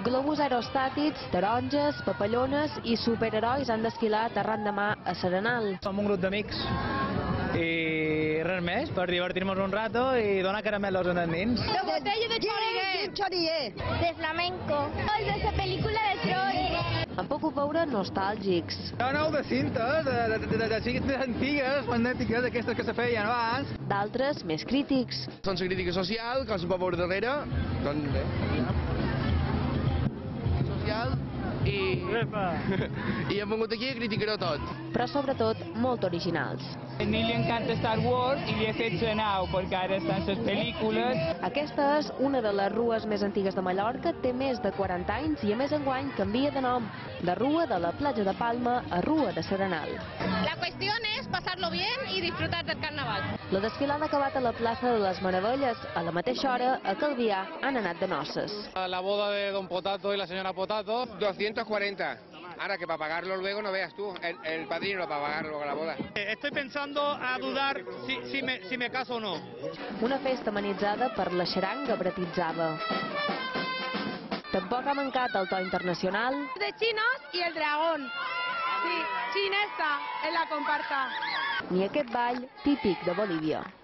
Globus aerostàtics, taronges, papallones i superherois han desfilat arran demà a Serenal. Som un grup d'amics i res més, per divertir-nos un rato i donar caramelos als nens. De botella de choriguer, de flamenco, de la pel·lícula de Troy. Han pogut veure nostàlgics. Hi ha nou de cintes, de cintes antigues, magnètiques, aquestes que se feien abans. D'altres més crítics. Són la crítica social, que se pot veure darrere, doncs bé. Social i hem vingut aquí a criticar-ho tot. Però sobretot molt originals. A mi li encanta Star Wars i li he fet la nau perquè ara estan les pel·lícules. Aquesta és una de les rues més antigues de Mallorca, té més de 40 anys i a més enguany canvia de nom, de Rua de la platja de Palma a Rua de Serenal. La cuestión es pasarlo bien y disfrutar del carnaval. La desfilada ha acabat a la plaça de les Meravelles. A la mateixa hora, a Calvià han anat de noces. La boda de Don Potato y la señora Potato. 240. Ahora que para pagarlo luego no veas tú, el padrino para pagar luego la boda. Estoy pensando a dudar si me caso o no. Una festa amenitzada per la xaranga bratitzada. Tampoc ha mancat el to internacional. De chinos y el dragón. Sí, chinesa en la comparsa. Ni aquest ball típic de Bolívia.